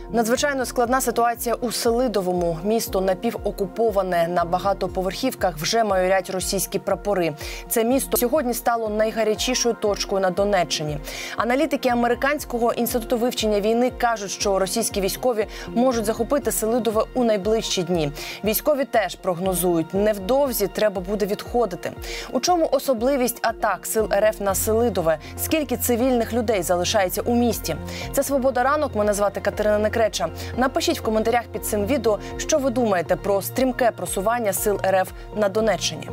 Надзвичайно складна ситуація у Селидовому. Місто напівокуповане. На багатоповерхівках вже майорять російські прапори. Це місто сьогодні стало найгарячішою точкою на Донеччині. Аналітики Американського інституту вивчення війни кажуть, що російські військові можуть захопити Селидове у найближчі дні. Військові теж прогнозують, невдовзі треба буде відходити. У чому особливість атак сил РФ на Селидове? Скільки цивільних людей залишається у місті? Це «Свобода ранок». Мене звати Катерина Некреча. Напишіть в коментарях під цим відео, що ви думаєте про стрімке просування сил РФ на Донеччині.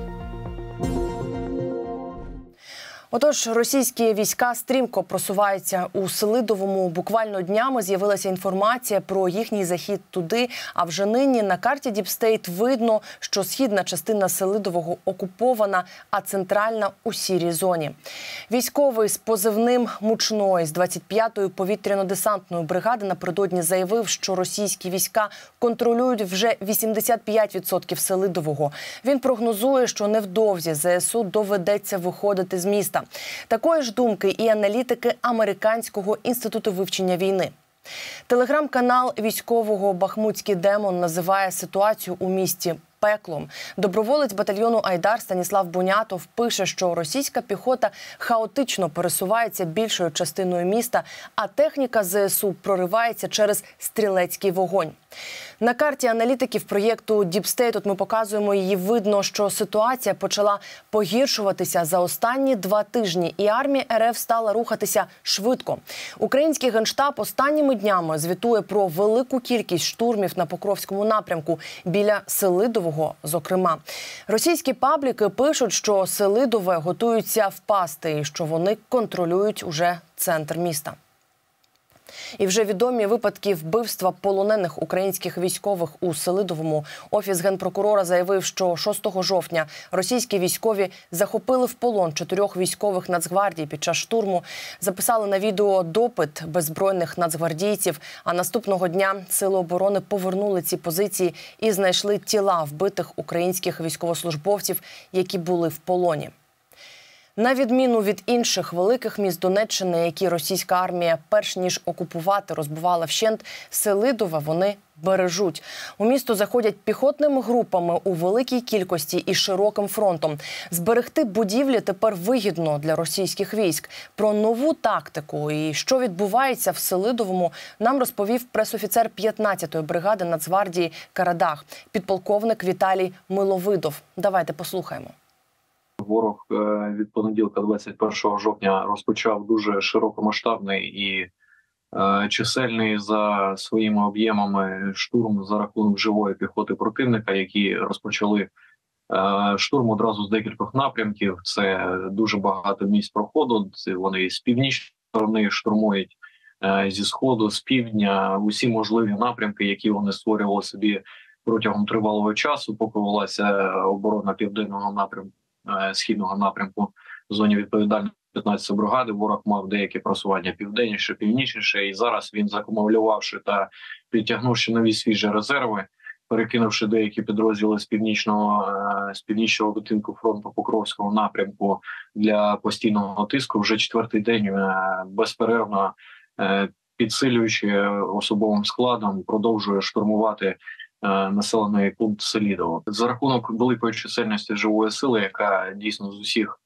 Отож, російські війська стрімко просуваються у Селидовому. Буквально днями з'явилася інформація про їхній захід туди, а вже нині на карті Діпстейт видно, що східна частина Селидового окупована, а центральна – у сірій зоні. Військовий з позивним «Мучной» з 25-ї повітряно-десантної бригади напередодні заявив, що російські війська контролюють вже 85% Селидового. Він прогнозує, що невдовзі ЗСУ доведеться виходити з міста. Такої ж думки і аналітики Американського інституту вивчення війни. Телеграм-канал військового «Бахмутський демон» називає ситуацію у місті пеклом. Доброволець батальйону «Айдар» Станіслав Бунятов пише, що російська піхота хаотично пересувається більшою частиною міста, а техніка ЗСУ проривається через стрілецький вогонь. На карті аналітиків проєкту Діпстейт, тут ми показуємо її, видно, що ситуація почала погіршуватися за останні 2 тижні, і армія РФ стала рухатися швидко. Український Генштаб останніми днями звітує про велику кількість штурмів на Покровському напрямку, біля Селидового, зокрема. Російські пабліки пишуть, що Селидове готуються впасти і що вони контролюють уже центр міста. І вже відомі випадки вбивства полонених українських військових у Селидовому. Офіс генпрокурора заявив, що 6 жовтня російські військові захопили в полон 4 військових Нацгвардії під час штурму. Записали на відео допит беззбройних нацгвардійців, а наступного дня Сили оборони повернули ці позиції і знайшли тіла вбитих українських військовослужбовців, які були в полоні. На відміну від інших великих міст Донеччини, які російська армія перш ніж окупувати розбивала вщент, Селидове вони бережуть. У місто заходять піхотними групами у великій кількості і широким фронтом. Зберегти будівлі тепер вигідно для російських військ. Про нову тактику і що відбувається в Селидовому нам розповів пресофіцер 15-ї бригади Нацгвардії «Карадах», підполковник Віталій Миловидов. Давайте послухаємо. Ворог від понеділка 21 жовтня розпочав дуже широкомасштабний і чисельний за своїми об'ємами штурм за рахунок живої піхоти противника, які розпочали штурм одразу з декількох напрямків. Це дуже багато місць проходу. Вони з північної сторони штурмують, зі сходу, з півдня, усі можливі напрямки, які вони створювали собі протягом тривалого часу, поки велася оборона південного напрямку. Східного напрямку в зоні відповідальності 15-ї бригади. Ворог мав деякі просування південніше, північніше, і зараз він, закумулювавши та підтягнувши нові свіжі резерви, перекинувши деякі підрозділи з північного відтинку фронту Покровського напрямку для постійного тиску, вже 4-й день безперервно, підсилюючи особовим складом, продовжує штурмувати населений пункт Селидово. За рахунок великої чисельності живої сили, яка дійсно з усіх,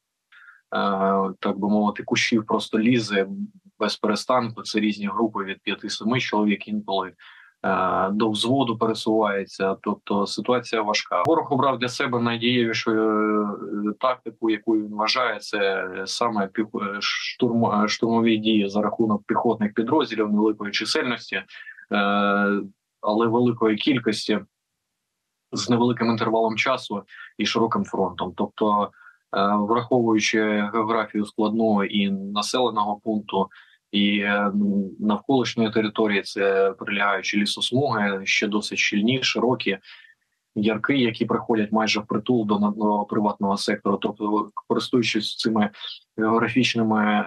так би мовити, кущів просто лізе без перестанку. Це різні групи від 5-7 чоловік, інколи до взводу пересувається. Тобто ситуація важка. Ворог обрав для себе найдієвішу тактику, яку він вважає, це саме штурмові дії за рахунок піхотних підрозділів невеликої чисельності, але великої кількості, з невеликим інтервалом часу і широким фронтом. Тобто, враховуючи географію складного і населеного пункту, і навколишньої території, це прилягаючі лісосмуги, ще досить щільні, широкі, ярки, які приходять майже впритул до приватного сектору. Тобто, користуючись цими географічними,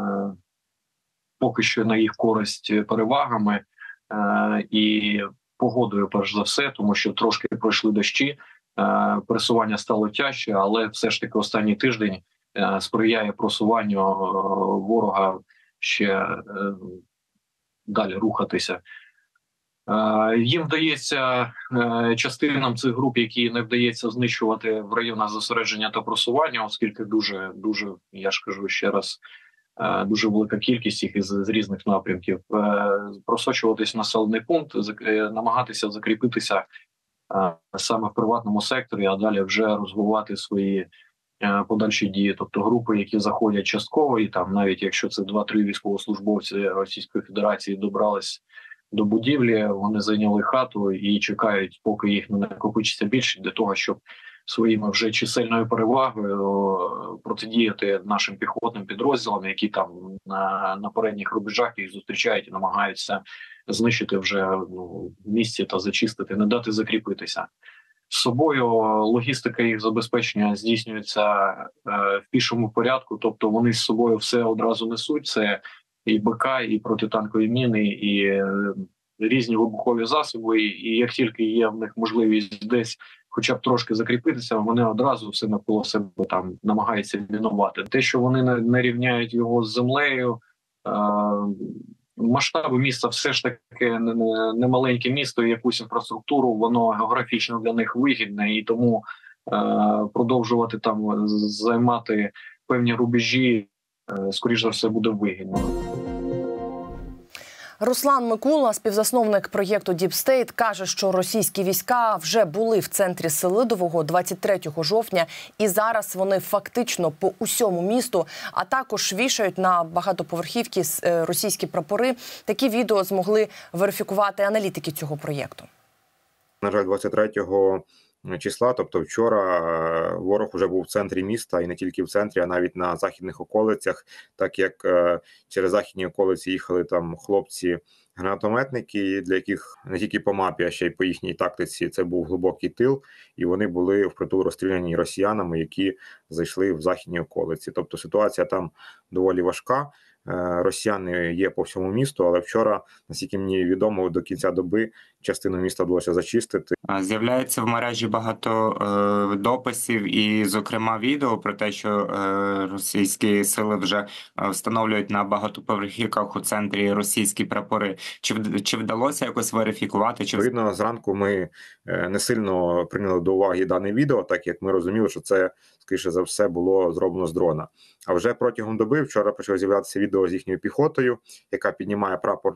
поки що на їх користь, перевагами, і погодою, перш за все, тому що трошки пройшли дощі, пересування стало тяжче, але все ж таки останній тиждень сприяє просуванню ворога ще далі рухатися. Їм вдається частинам цих груп, які не вдається знищувати в районах зосередження та просування, оскільки дуже, я ж кажу ще раз, дуже велика кількість їх з різних напрямків, просочуватись в населений пункт, намагатися закріпитися саме в приватному секторі, а далі вже розвивати свої подальші дії. Тобто групи, які заходять частково, і там навіть якщо це 2-3 військовослужбовці Російської Федерації добрались до будівлі, вони зайняли хату і чекають, поки їх не накопичиться більше, для того, щоб своїми вже чисельною перевагою протидіяти нашим піхотним підрозділам, які там на передніх рубежах їх зустрічають і намагаються знищити вже в місті та зачистити, не дати закріпитися. З собою логістика їх забезпечення здійснюється в пішому порядку, тобто вони з собою все одразу несуть. Це і БК, і протитанкові міни, і різні вибухові засоби. І як тільки є в них можливість десь хоча б трошки закріпитися, вони одразу все навколо себе там намагаються мінувати. Те, що вони не рівняють його з землею, масштаби міста все ж таки не маленьке місто, і якусь інфраструктуру, воно географічно для них вигідне, і тому продовжувати там займати певні рубежі, скоріш за все, буде вигідно. Руслан Микула, співзасновник проєкту Deep State, каже, що російські війська вже були в центрі Селидового 23 жовтня, і зараз вони фактично по усьому місту, а також вішають на багатоповерхівки російські прапори. Такі відео змогли верифікувати аналітики цього проєкту. На жаль, 23 числа, тобто вчора, ворог вже був в центрі міста, і не тільки в центрі, а навіть на західних околицях, так як через західні околиці їхали там хлопці-гранатометники, для яких не тільки по мапі, а ще й по їхній тактиці це був глибокий тил, і вони були впритул розстріляні росіянами, які зайшли в західні околиці. Тобто ситуація там доволі важка. Росіяни є по всьому місту, але вчора, наскільки мені відомо, до кінця доби частину міста вдалося зачистити. З'являється в мережі багато дописів і, зокрема, відео про те, що російські сили вже встановлюють на багатоповерхівках у центрі російські прапори. Чи вдалося якось верифікувати? Відповідно, зранку ми не сильно прийняли до уваги дане відео, так як ми розуміли, що це, скоріше за все, було зроблено з дрона. А вже протягом доби вчора почало з'являтися відео з їхньою піхотою, яка піднімає прапор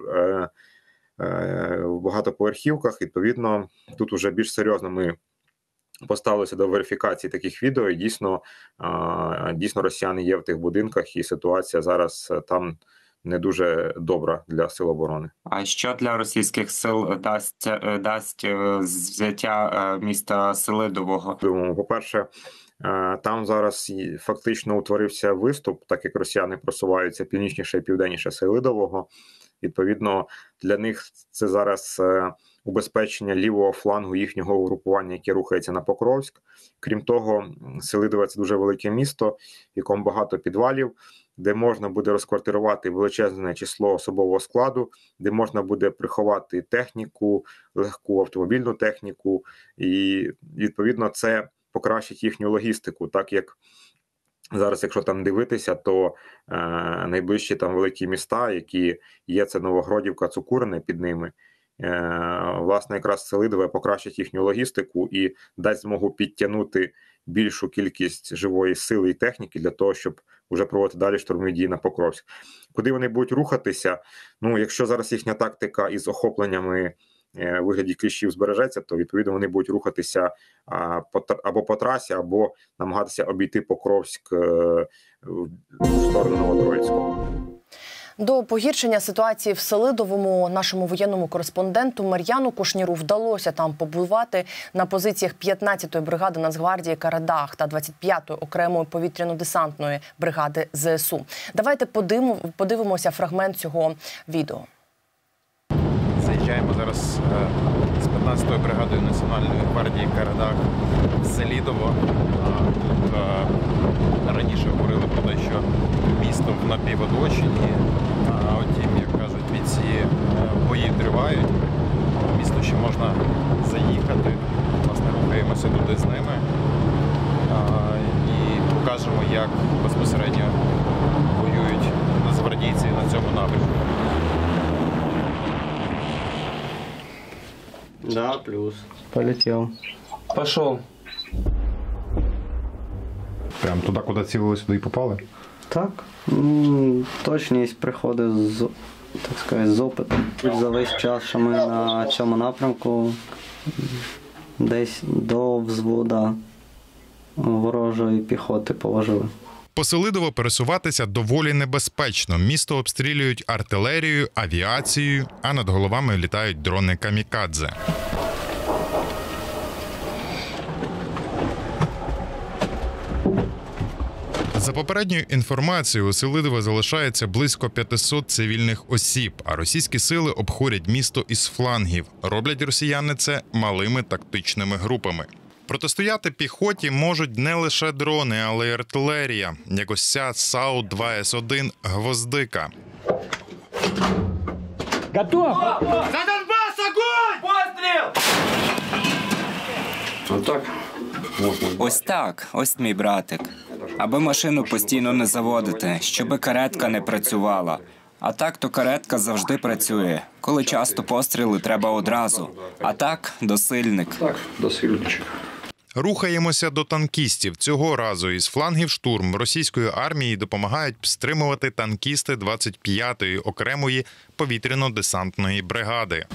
в багатоповерхівках. Відповідно, тут уже більш серйозно ми поставилися до верифікації таких відео. І дійсно росіяни є в тих будинках, і ситуація зараз там не дуже добра для сил оборони. А що для російських сил дасть взяття міста Селидового? По-перше, там зараз фактично утворився виступ, так як росіяни просуваються північніше і південніше Селидового. Відповідно, для них це зараз убезпечення лівого флангу їхнього угрупування, яке рухається на Покровськ. Крім того, Селидове – це дуже велике місто, в якому багато підвалів, де можна буде розквартирувати величезне число особового складу, де можна буде приховати техніку, легку автомобільну техніку. І, відповідно, це покращить їхню логістику, так як зараз, якщо там дивитися, то найближчі там великі міста, які є, це Новогродівка, Цукурине під ними. Власне, якраз Селидове покращить їхню логістику і дасть змогу підтягнути більшу кількість живої сили і техніки для того, щоб вже проводити далі штурмові дії на Покровськ. Куди вони будуть рухатися? Ну, якщо зараз їхня тактика із охопленнями у вигляді кліщів збережеться, то, відповідно, вони будуть рухатися або по трасі, або намагатися обійти Покровськ в сторону Новотроїцького. До погіршення ситуації в Селидовому нашому воєнному кореспонденту Мар'яну Кушніру вдалося там побувати на позиціях 15-ї бригади Нацгвардії «Карадах» та 25-ї окремої повітряно-десантної бригади ЗСУ. Давайте подивимося фрагмент цього відео. Заїжджаємо зараз з 15-ю бригадою Національної гвардії «Карадах» в Селидово. Тут раніше говорили про те, що місто в напівоточенні, а втім, як кажуть бійці, бої тривають. Місто ще можна заїхати, власне, рухаємося туди з ними і покажемо, як безпосередньо воюють нацгвардійці на цьому напрямку. Да, плюс. Полетел. Пошел. Прям туди, куди цілили, сюди і попали? Так. Точність приходить з, так сказати, з опиту. За весь час, що ми на цьому напрямку, десь до взвода ворожої піхоти положили. По Селидово пересуватися доволі небезпечно. Місто обстрілюють артилерією, авіацією, а над головами літають дрони камікадзе. За попередньою інформацією, у Селидово залишається близько 500 цивільних осіб, а російські сили обходять місто із флангів. Роблять росіяни це малими тактичними групами. Протистояти піхоті можуть не лише дрони, але й артилерія, як ось ця САУ-2С1 «Гвоздика». Готов! За Донбасс огонь! Постріл! Ось так, ось мій братик. Аби машину постійно не заводити, щоби каретка не працювала. А так то каретка завжди працює. Коли часто постріли, треба одразу. А так – досильник. Так, досильничок. Рухаємося до танкістів. Цього разу із флангів штурм російської армії допомагають стримувати танкісти 25-ї окремої повітряно-десантної бригади.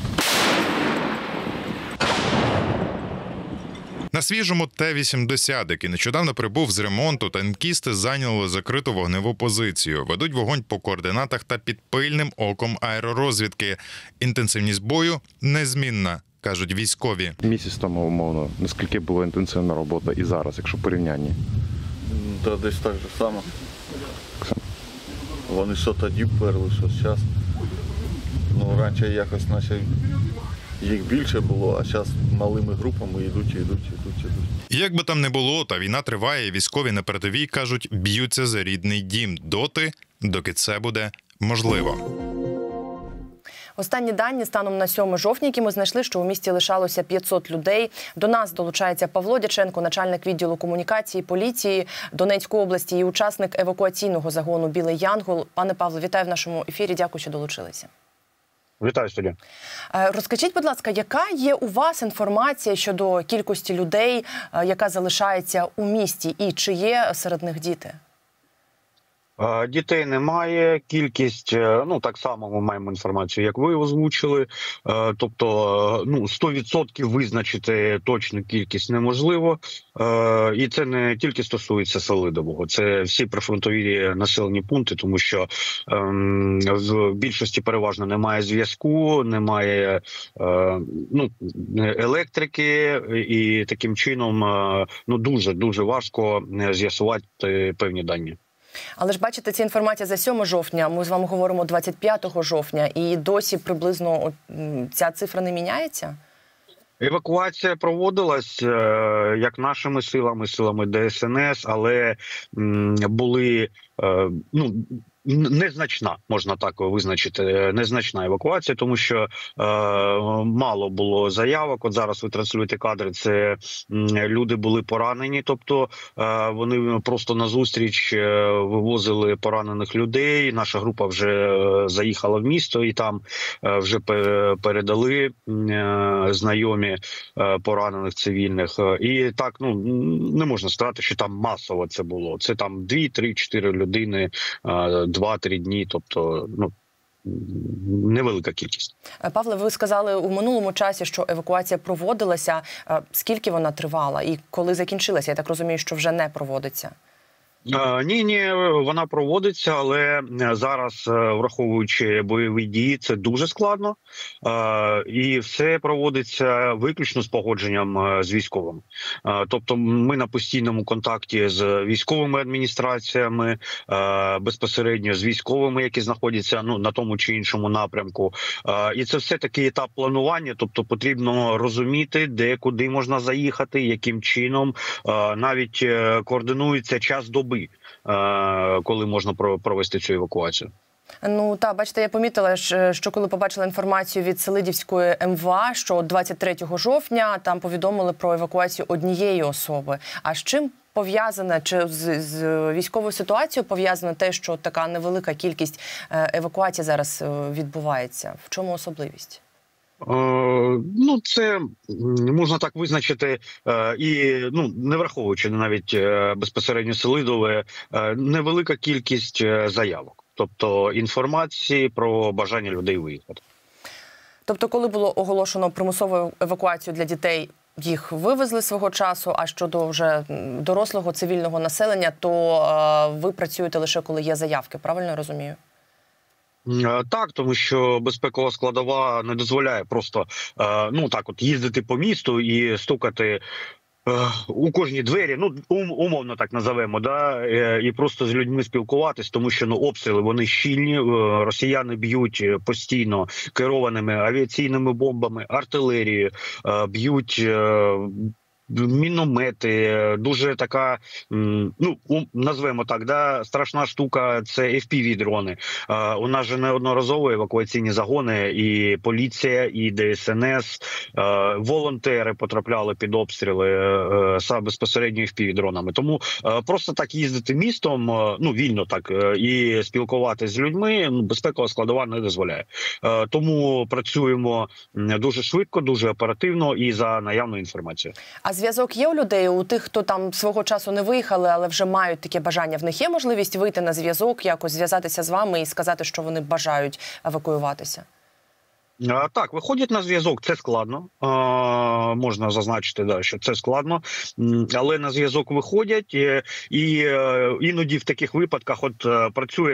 На свіжому Т-80, який нещодавно прибув з ремонту, танкісти зайняли закриту вогневу позицію. Ведуть вогонь по координатах та під пильним оком аеророзвідки. Інтенсивність бою незмінна, кажуть військові. Місяць тому, умовно, наскільки була інтенсивна робота і зараз, якщо порівняння? Та десь так же само. Вони що тоді перли, що зараз. Ну, раніше якось наче їх більше було, а зараз малими групами йдуть. Як би там не було, та війна триває, військові на передовій, кажуть, б'ються за рідний дім доти, доки це буде можливо. Останні дані станом на 7 жовтня, які ми знайшли, що у місті лишалося 500 людей. До нас долучається Павло Дяченко, начальник відділу комунікації поліції Донецької області і учасник евакуаційного загону «Білий Янгол». Пане Павло, вітаю в нашому ефірі. Дякую, що долучилися. Вітаю, студія. Розкажіть, будь ласка, яка є у вас інформація щодо кількості людей, яка залишається у місті, і чи є серед них діти? Дітей немає, кількість, ну так само ми маємо інформацію, як ви озвучили, тобто 100% визначити точну кількість неможливо, і це не тільки стосується Селидового, це всі прифронтові населені пункти, тому що в більшості переважно немає зв'язку, немає електрики, і таким чином дуже важко з'ясувати певні дані. Але ж бачите, ця інформація за 7 жовтня, ми з вами говоримо 25 жовтня, і досі приблизно ця цифра не міняється? Евакуація проводилась як нашими силами ДСНС, але були, незначна, можна так визначити, незначна евакуація, тому що мало було заявок. От зараз ви транслюєте кадри, це люди були поранені, тобто вони просто назустріч вивозили поранених людей. Наша група вже заїхала в місто і там вже передали знайомі поранених цивільних. І так, не можна сказати, що там масово це було. Це там 2, 3, 4 людини, 2-3 дні, тобто невелика кількість. Павле, ви сказали у минулому часі, що евакуація проводилася. Скільки вона тривала і коли закінчилася? Я так розумію, що вже не проводиться. Ні, вона проводиться, але зараз, враховуючи бойові дії, це дуже складно. І все проводиться виключно з погодженням з військовим. Тобто ми на постійному контакті з військовими адміністраціями, безпосередньо з військовими, які знаходяться на тому чи іншому напрямку. І це все такий етап планування, тобто потрібно розуміти, де, куди можна заїхати, яким чином. Навіть координується час доби, коли можна провести цю евакуацію. Бачите, я помітила, що коли побачила інформацію від Селидівської МВА, що 23 жовтня там повідомили про евакуацію однієї особи. А з чим пов'язане, чи з військовою ситуацією пов'язано те, що така невелика кількість евакуацій зараз відбувається? В чому особливість? Ну, це можна так визначити, і не враховуючи навіть безпосередньо Селидове, невелика кількість заявок, тобто інформації про бажання людей виїхати. Тобто, коли було оголошено примусову евакуацію для дітей, їх вивезли свого часу, а щодо вже дорослого цивільного населення, то ви працюєте лише коли є заявки, правильно я розумію? Так, тому що безпекова складова не дозволяє просто їздити по місту і стукати у кожні двері, умовно так називемо, і просто з людьми спілкуватись, тому що обстріли вони щільні, росіяни б'ють постійно керованими авіаційними бомбами, артилерією, б'ють міномети, дуже така, назвемо так, страшна штука – це FPV-дрони. У нас же неодноразово евакуаційні загони, і поліція, і ДСНС, волонтери потрапляли під обстріли безпосередньо FPV-дронами. Тому просто так їздити містом, вільно так, і спілкуватися з людьми, безпекова складова не дозволяє. Тому працюємо дуже швидко, дуже оперативно і за наявною інформацією. А зв'язок є у людей, у тих, хто там свого часу не виїхали, але вже мають таке бажання? В них є можливість вийти на зв'язок, якось зв'язатися з вами і сказати, що вони бажають евакуюватися? Так, виходять на зв'язок, це складно, можна зазначити, що це складно, але на зв'язок виходять, і іноді в таких випадках працює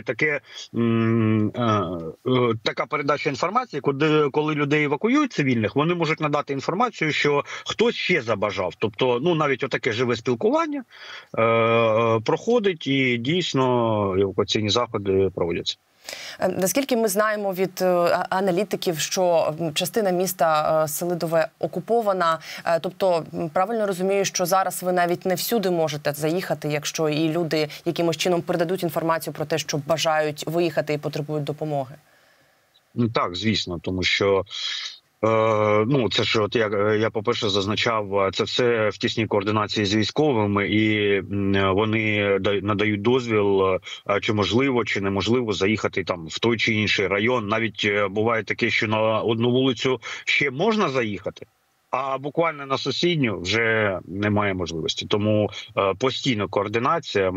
така передача інформації, коли людей евакуюють цивільних, вони можуть надати інформацію, що хтось ще забажав, тобто навіть отаке живе спілкування проходить і дійсно евакуаційні заходи проводяться. Наскільки ми знаємо від аналітиків, що частина міста Селидове окупована, тобто правильно розумію, що зараз ви навіть не всюди можете заїхати, якщо і люди якимось чином передадуть інформацію про те, що бажають виїхати і потребують допомоги? Так, звісно, тому що це ж, я по-перше зазначав, це все в тісній координації з військовими, і вони надають дозвіл, чи можливо, чи неможливо заїхати там в той чи інший район. Навіть буває таке, що на одну вулицю ще можна заїхати, а буквально на сусідню вже немає можливості. Тому постійна координація,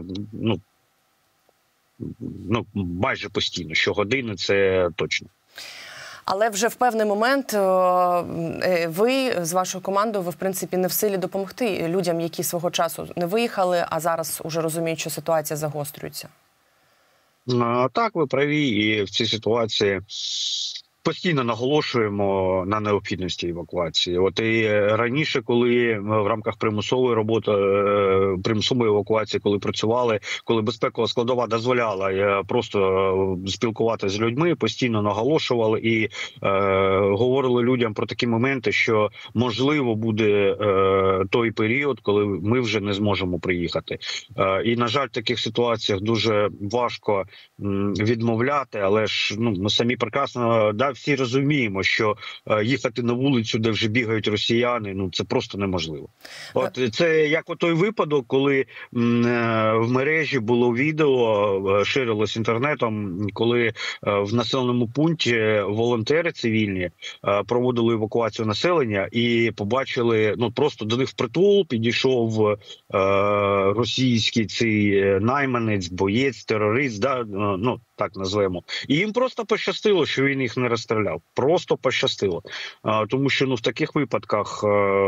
майже постійно, щогодини, це точно. Але вже в певний момент ви з вашою командою, ви в принципі не в силі допомогти людям, які свого часу не виїхали, а зараз уже розуміють, що ситуація загострюється. Так, ви праві, і в цій ситуації постійно наголошуємо на необхідності евакуації. І раніше, коли в рамках примусової евакуації, коли працювали, коли безпекова складова дозволяла просто спілкуватися з людьми, постійно наголошували і говорили людям про такі моменти, що можливо буде той період, коли ми вже не зможемо приїхати. І, на жаль, в таких ситуаціях дуже важко відмовляти, але ж ми самі прекрасно всі розуміємо, що їхати на вулицю, де вже бігають росіяни, це просто неможливо. Це як той випадок, коли в мережі було відео, ширилось інтернетом, коли в населеному пункті волонтери цивільні проводили евакуацію населення і побачили, просто до них впритул підійшов російський цей найманець, боєць, терорист, так назвемо. І їм просто пощастило, що він їх не розстріляв. Просто пощастило. Тому що в таких випадках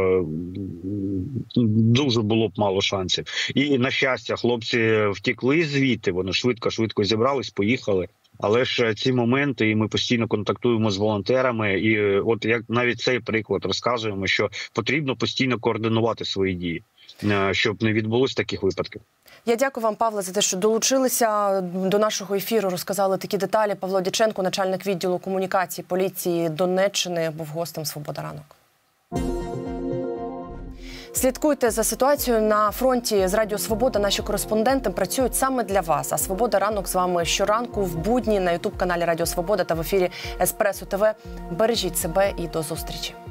дуже було б мало шансів. І, на щастя, хлопці втекли звідти, вони швидко зібрались, поїхали. Але ж ці моменти, і ми постійно контактуємо з волонтерами, і як навіть цей приклад розказуємо, що потрібно постійно координувати свої дії, щоб не відбулося таких випадків. Я дякую вам, Павле, за те, що долучилися до нашого ефіру, розказали такі деталі. Павло Дяченко, начальник відділу комунікації поліції Донеччини, був гостем «Свобода ранок». Слідкуйте за ситуацією на фронті з Радіо Свобода. Наші кореспонденти працюють саме для вас. А «Свобода ранок» з вами щоранку в будні на ютуб-каналі Радіо Свобода та в ефірі Еспресо ТВ. Бережіть себе і до зустрічі.